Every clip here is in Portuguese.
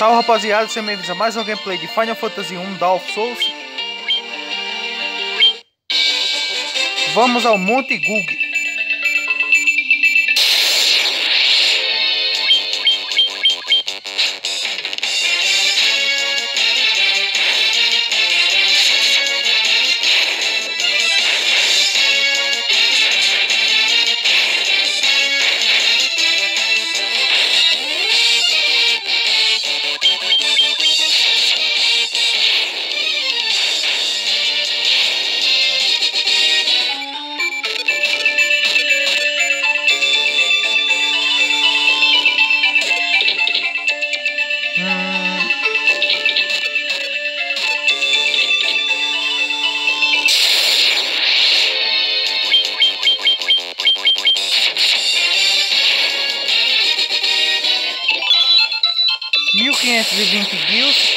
Salve rapaziada, sejam bem-vindos a mais um gameplay de Final Fantasy 1 Dark Souls. Vamos ao Monte Gug. Guilds.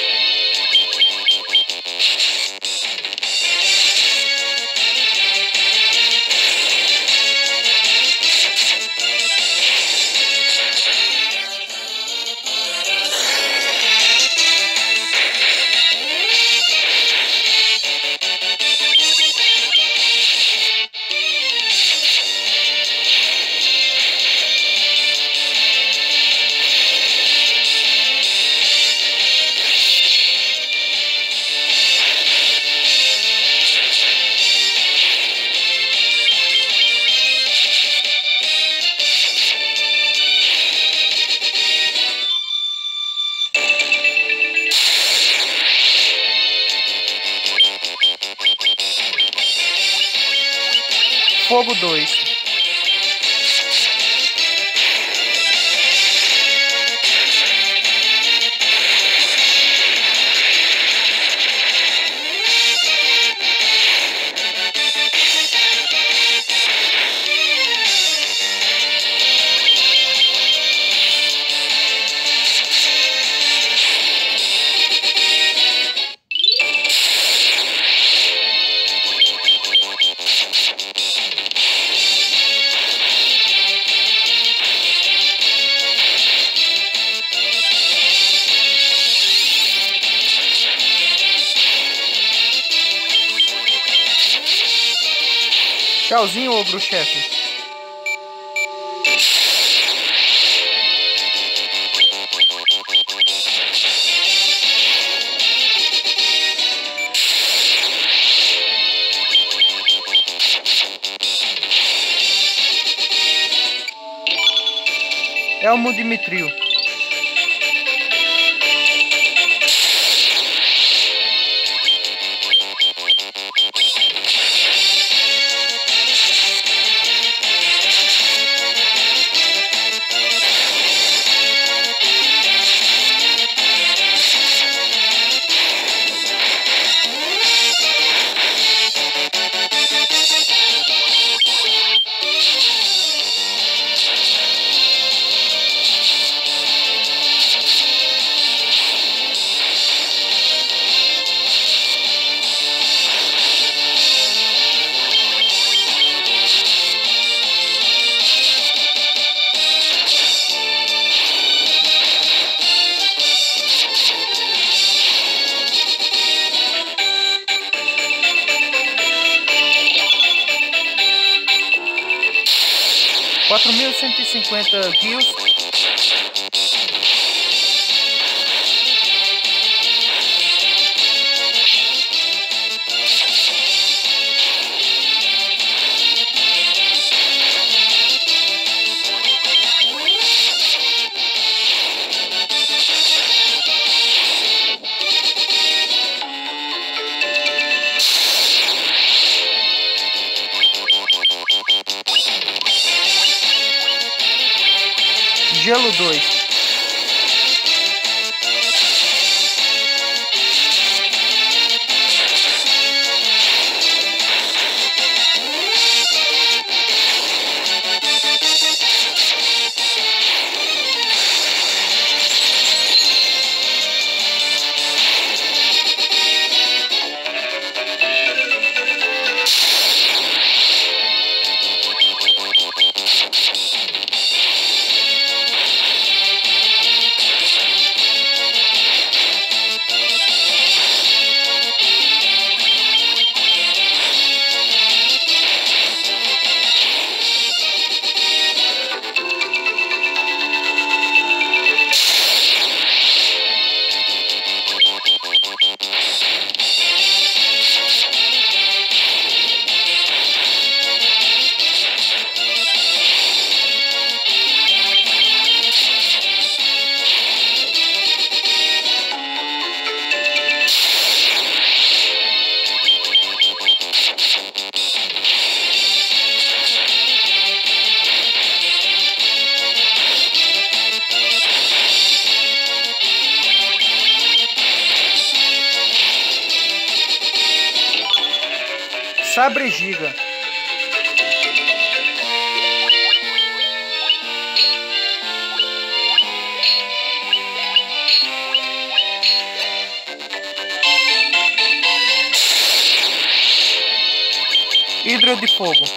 Fogo 2. Tchauzinho, ogro-chefe. Elmo Dimitriu. Guilds. Gelo 2. Sabre Giga. Hidro de fogo.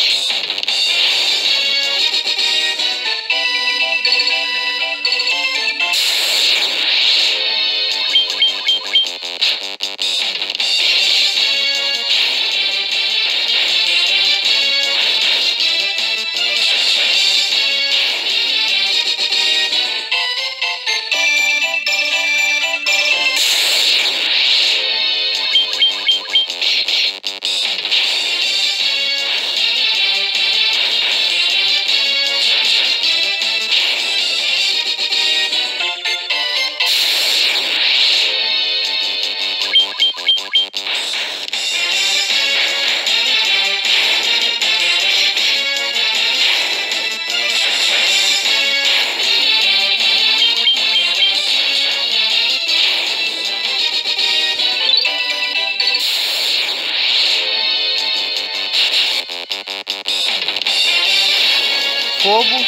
Fogo.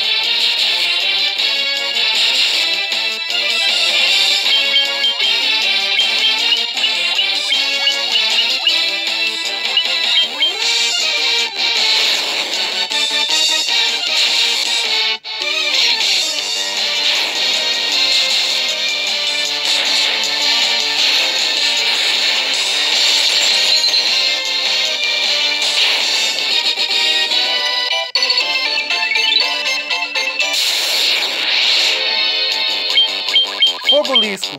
Fogo Lisco.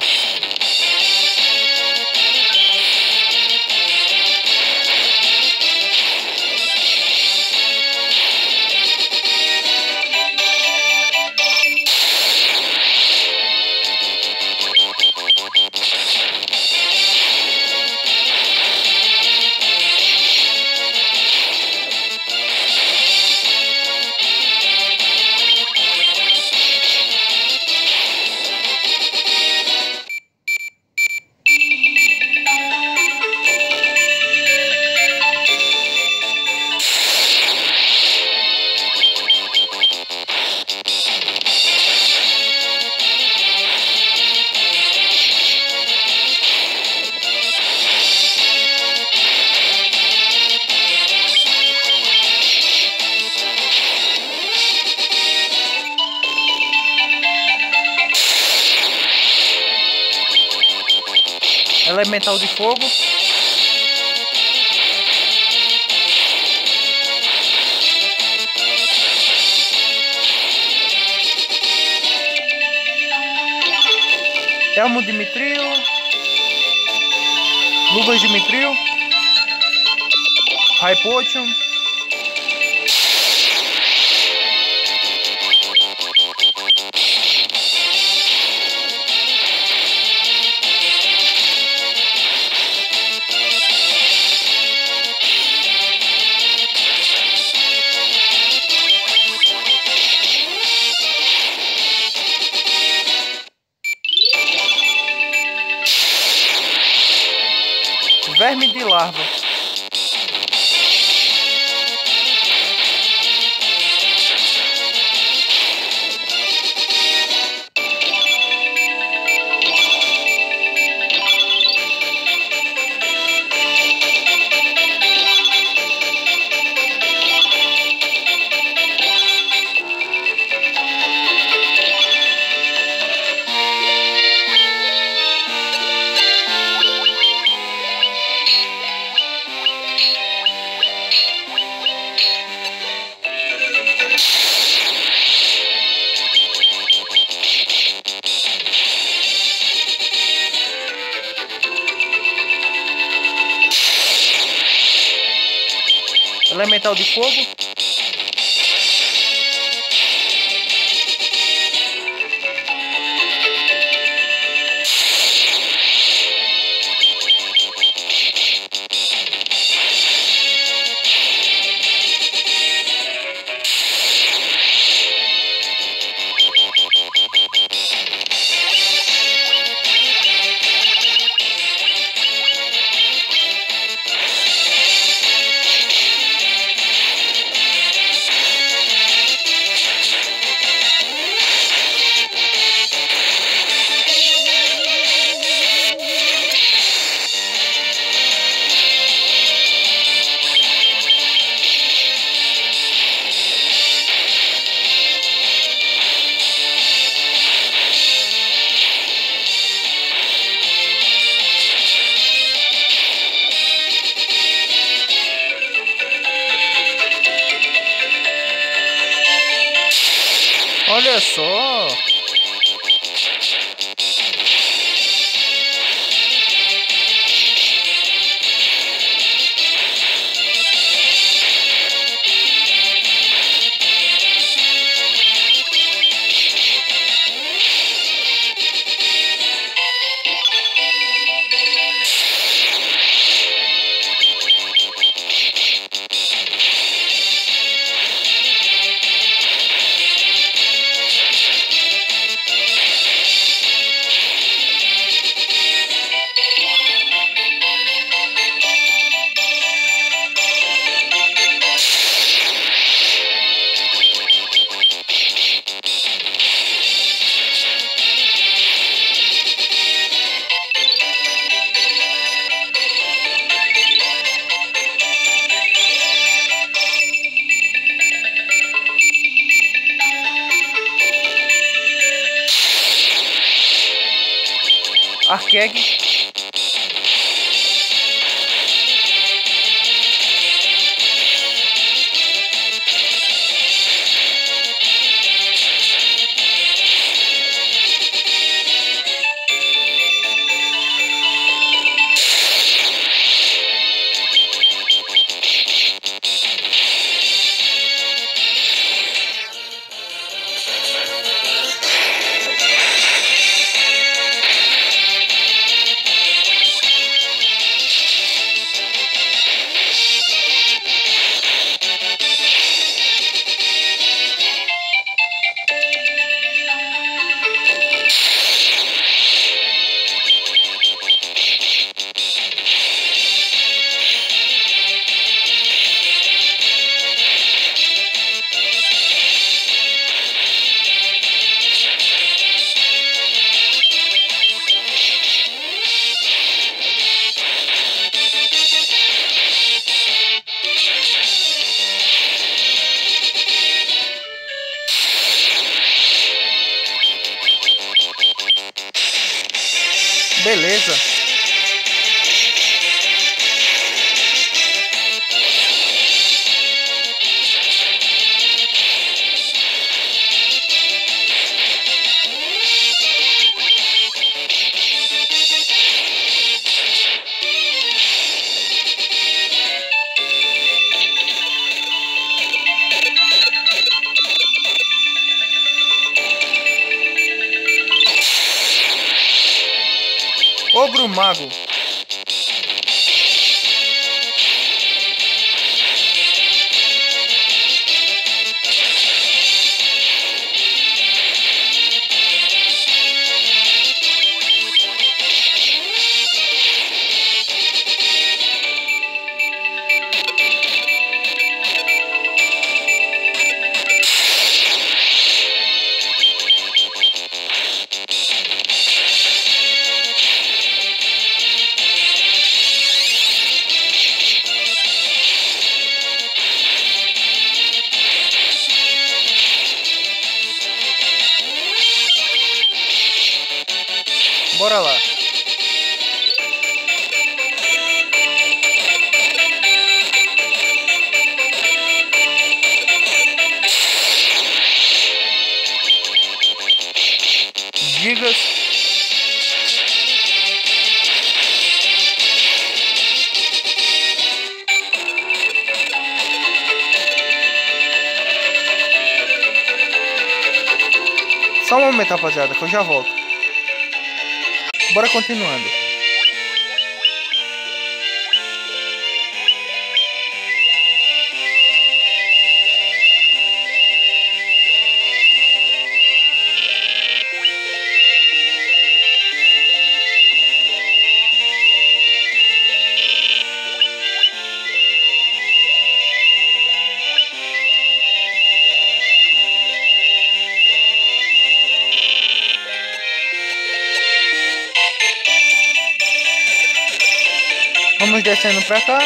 Elemental de fogo. Elmo de Mithril. Luvas de Mithril. High Potion. Verme de larva. Elemental de fogo. Olha só. Arkeg. Beleza. Ogro Mago. Bora lá. Gigas. Só um momento, rapaziada, que eu já volto. Bora continuando. Vamos descendo pra cá.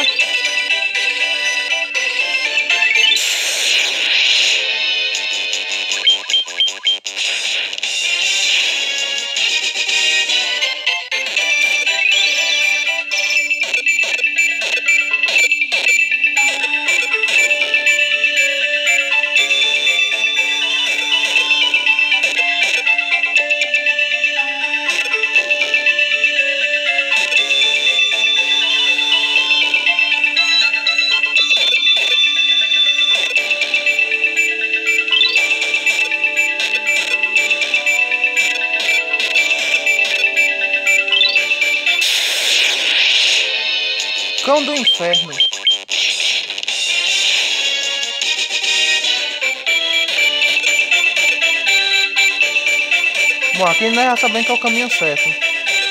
Cão do inferno. Bom, aqui nós já sabemos que é o caminho certo.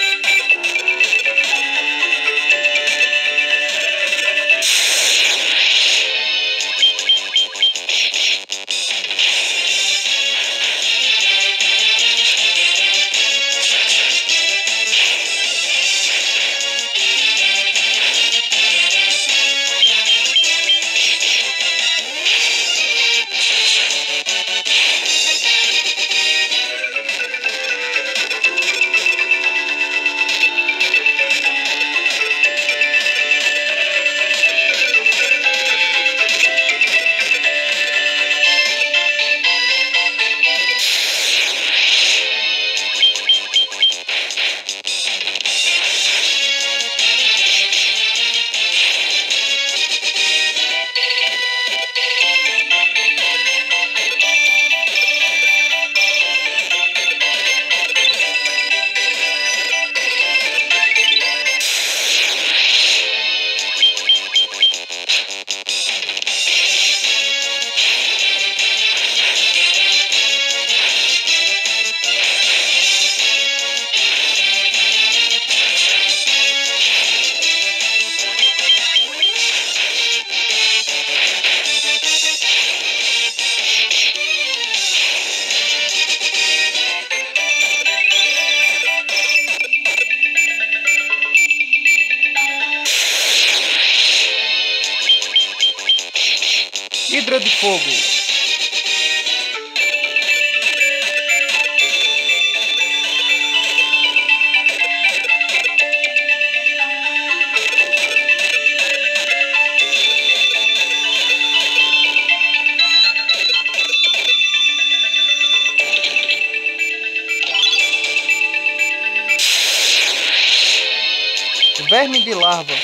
Hidra de fogo. Verme de larva.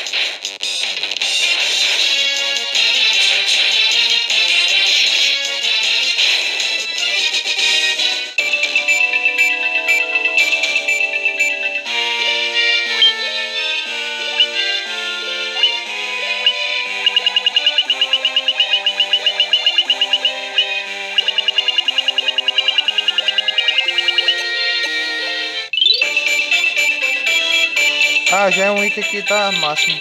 Ah, já é um item que tá máximo.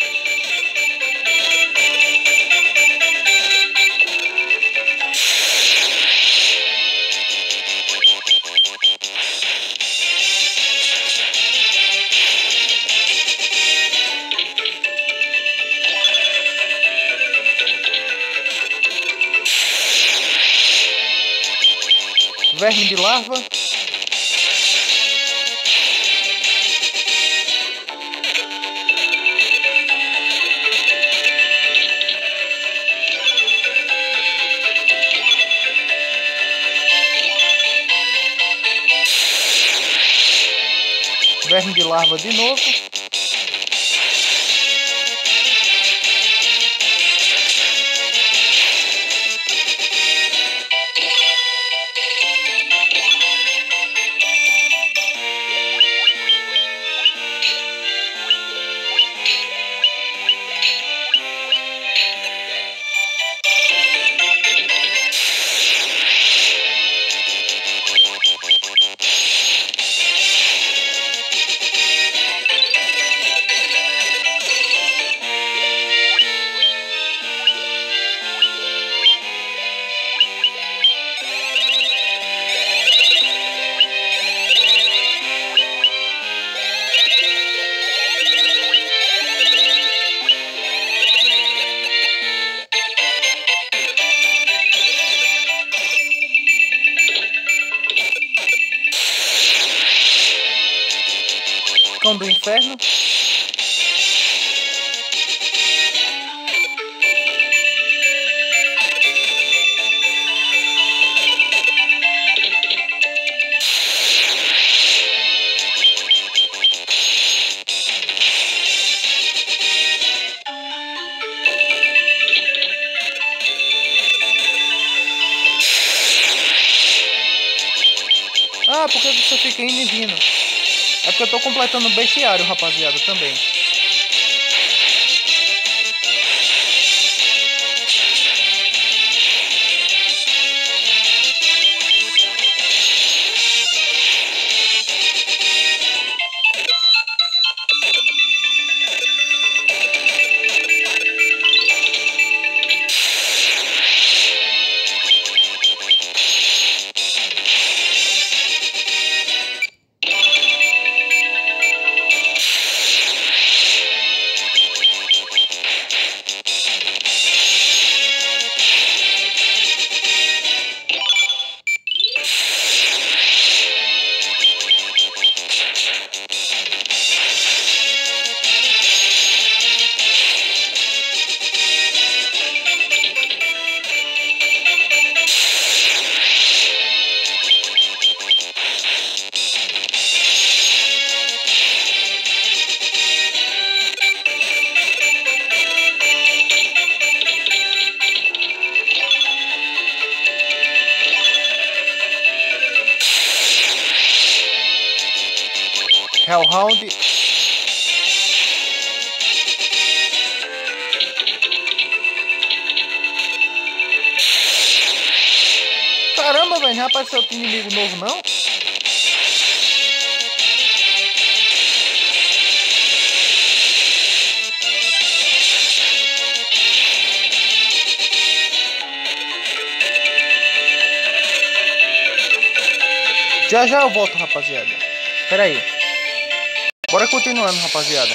Verme de larva. Verme de larva de novo. Cão do inferno. Ah, porque você fica indo e vindo. É porque eu tô completando o bestiário, rapaziada, também. Hellhound. Caramba, velho, já apareceu outro inimigo novo, não? Já já eu volto, rapaziada. Pera aí. Bora continuando, rapaziada.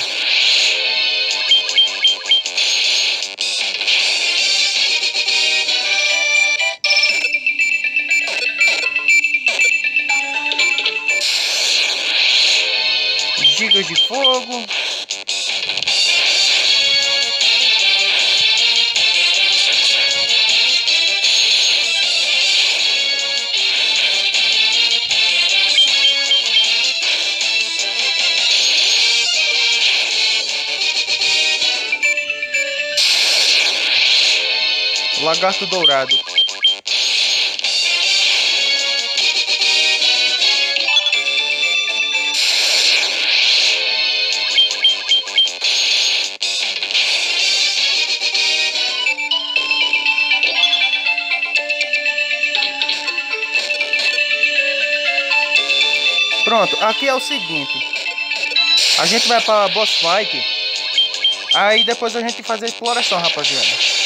Gigas de fogo. Lagarto dourado. Pronto, aqui é o seguinte. A gente vai para boss fight. Aí depois a gente faz a exploração, rapaziada.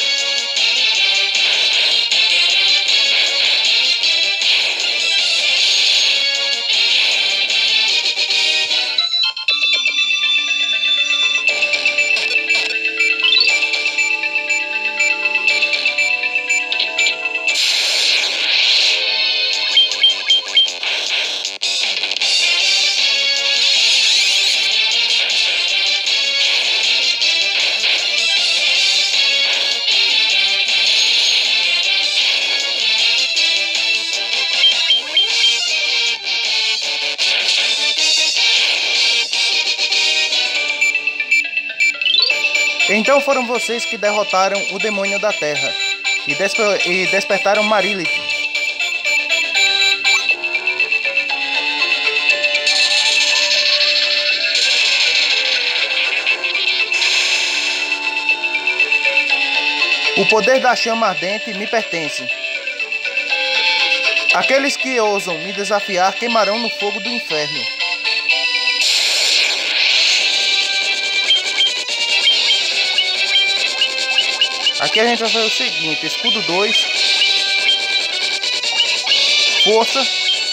Então foram vocês que derrotaram o demônio da terra e despertaram Marilith. O poder da chama ardente me pertence. Aqueles que ousam me desafiar queimarão no fogo do inferno. Aqui a gente vai fazer o seguinte: escudo 2, força,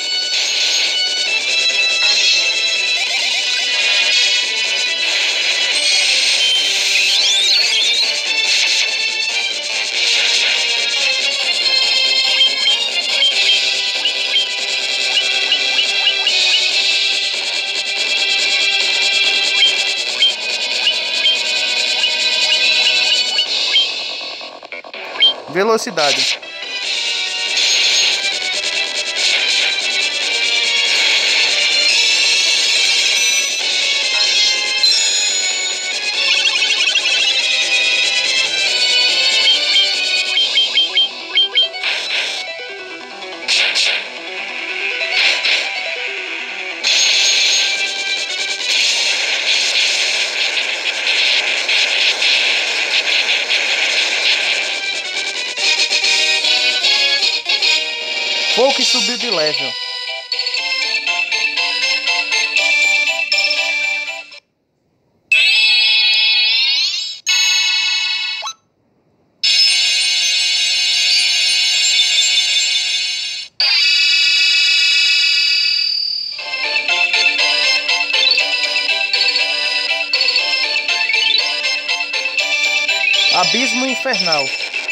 velocidade. Folk subiu de level. Abismo infernal.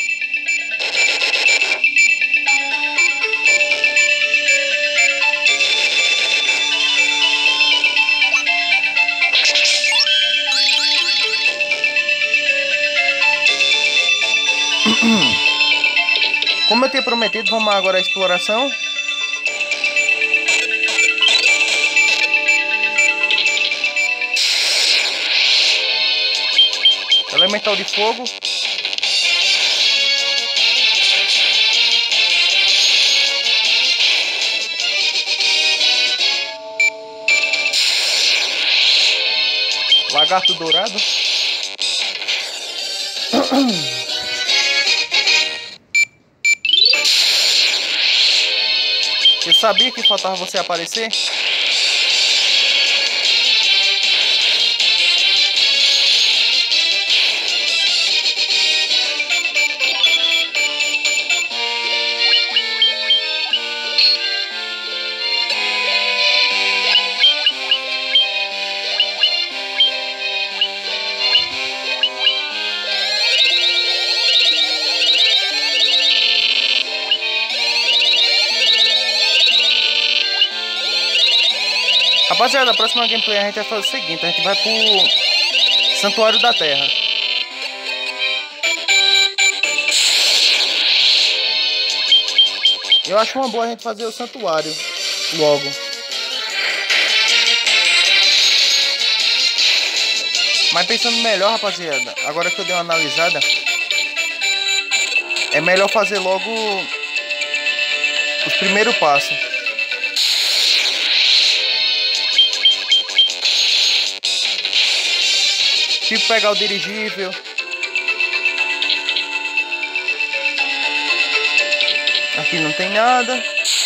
Como eu tinha prometido, vamos agora à exploração. Elemental de fogo. Lagarto dourado. Eu sabia que faltava você aparecer? Rapaziada, a próxima gameplay a gente vai fazer o seguinte: a gente vai pro Santuário da Terra. Eu acho uma boa a gente fazer o santuário logo. Mas pensando melhor, rapaziada, agora que eu dei uma analisada, é melhor fazer logo os primeiros passos. Tipo pegar o dirigível. Aqui não tem nada.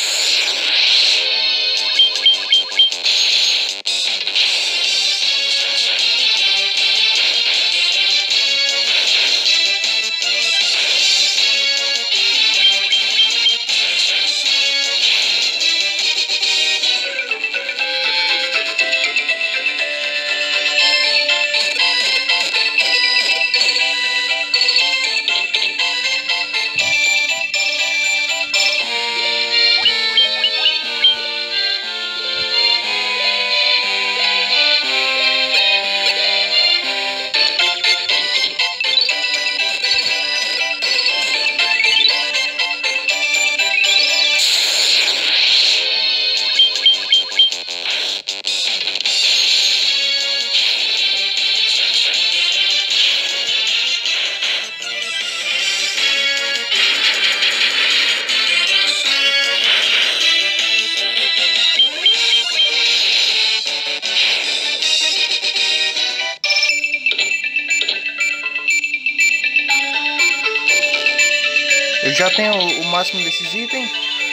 Eu já tenho o máximo desses itens.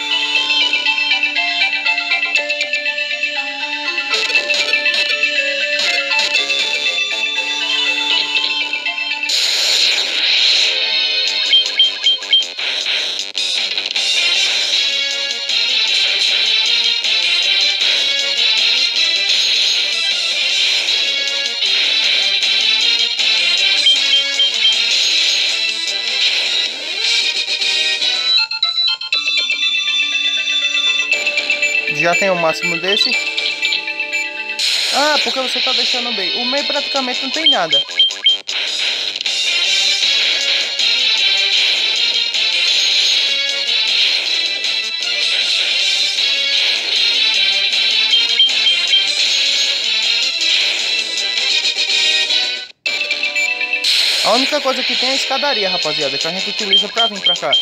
Já tem o máximo desse. Ah, porque você tá deixando o meio. O meio praticamente não tem nada. A única coisa que tem é a escadaria, rapaziada, que a gente utiliza pra vir pra cá.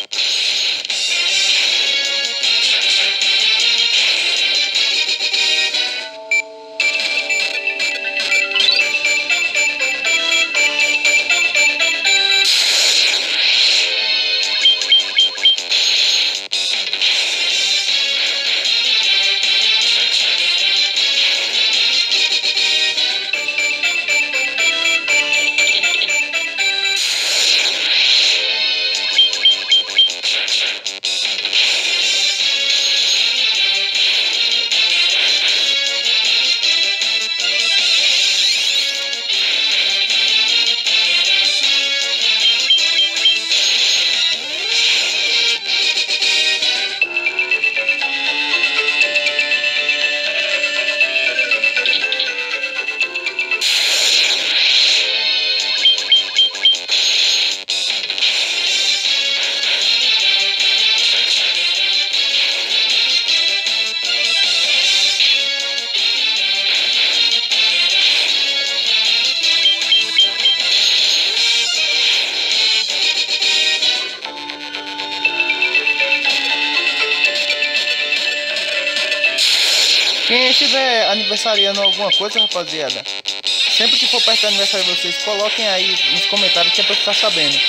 Quem estiver aniversariando alguma coisa, rapaziada, Sempre que for perto do aniversário de vocês, coloquem aí nos comentários que é pra eu ficar sabendo.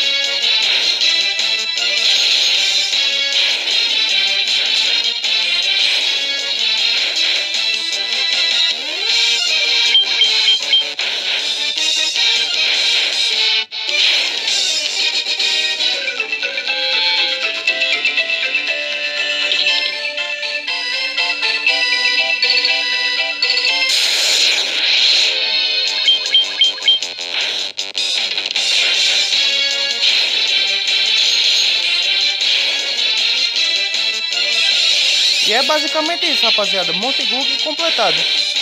E é basicamente isso, rapaziada. Monte Gug completado.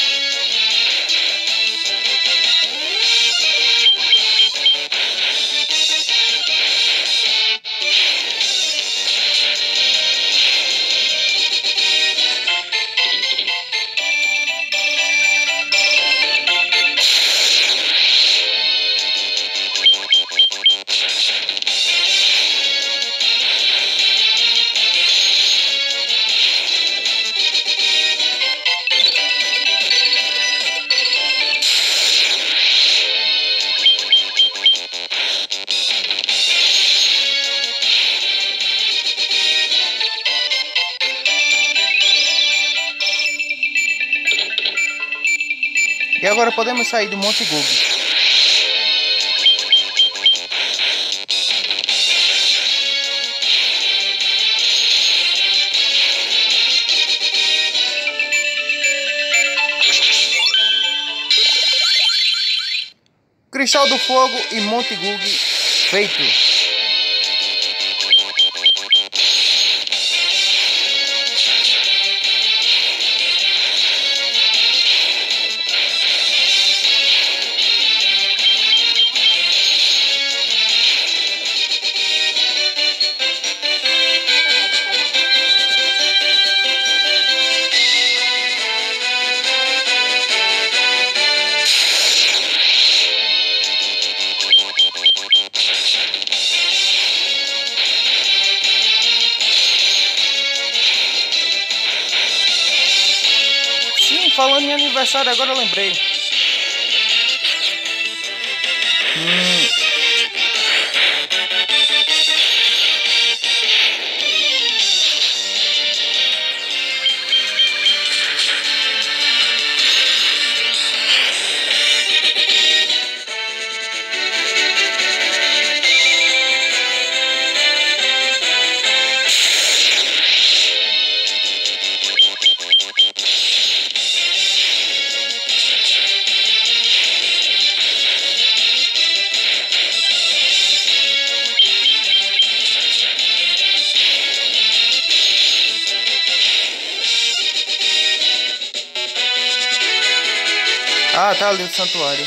E agora podemos sair do Monte Gug. Cristal do Fogo e Monte Gug feito. Sim, falando em aniversário, agora eu lembrei. Ah, tá ali o santuário.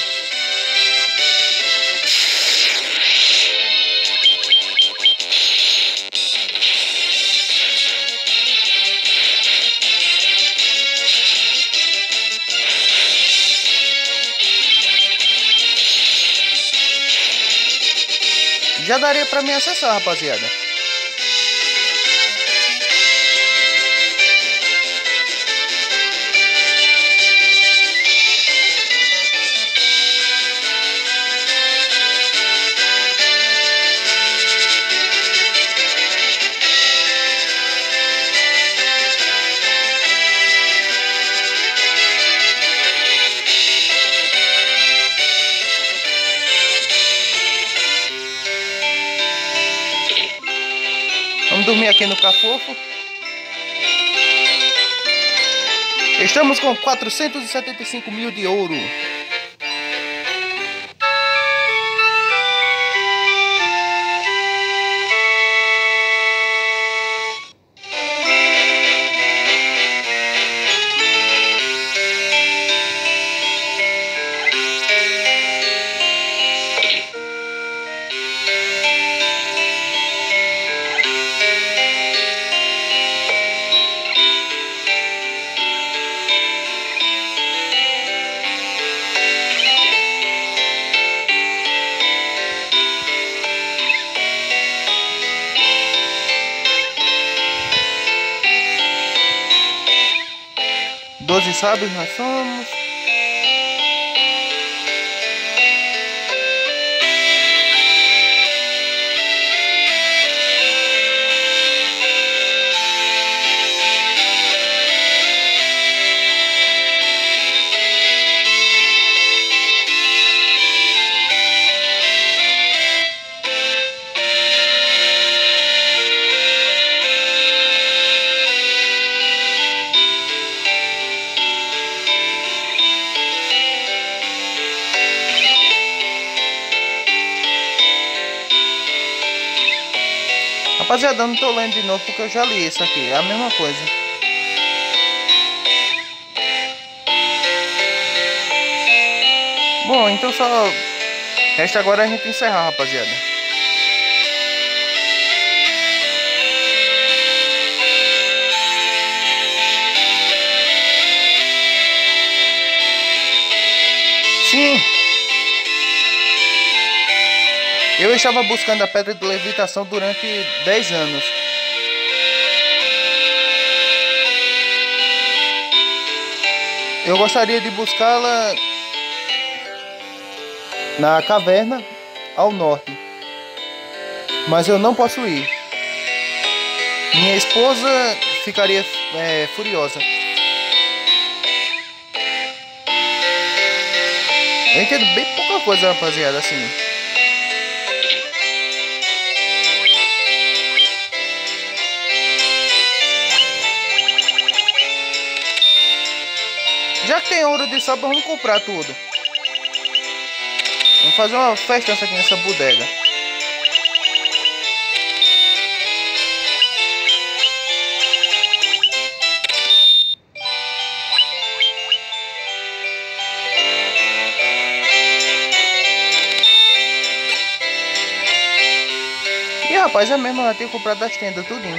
Já daria pra me acessar, rapaziada. Vamos dormir aqui no Cafofo. Estamos com 475 mil de ouro. Doze sábios nós somos. Rapaziada, eu não tô lendo de novo porque eu já li isso aqui. É a mesma coisa. Bom, então só resta agora a gente encerrar, rapaziada. Sim. Eu estava buscando a pedra de levitação durante 10 anos. Eu gostaria de buscá-la na caverna ao norte, mas eu não posso ir. Minha esposa ficaria furiosa. Eu entendo bem pouca coisa, rapaziada, assim. Já que tem ouro de sobra, vamos comprar tudo. Vamos fazer uma festança aqui nessa bodega. E rapaz, é mesmo, eu tenho comprado das tendas tudinho.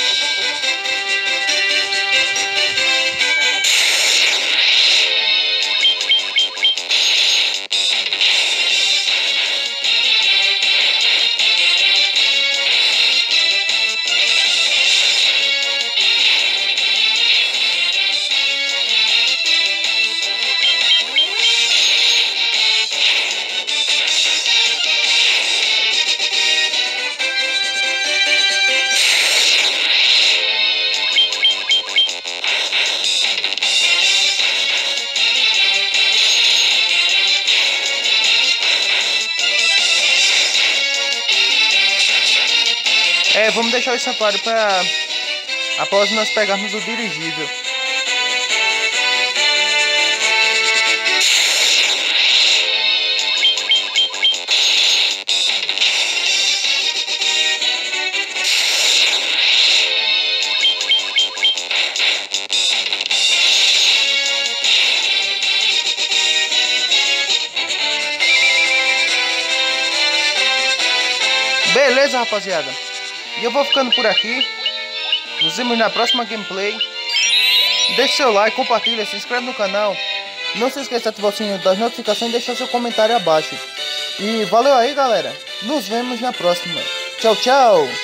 Vamos deixar o santuário para após nós pegarmos o dirigível. Beleza, rapaziada? E eu vou ficando por aqui. Nos vemos na próxima gameplay. Deixe seu like, compartilha, se inscreve no canal. Não se esqueça de ativar o sininho das notificações e deixar seu comentário abaixo. E valeu aí, galera. Nos vemos na próxima. Tchau, tchau.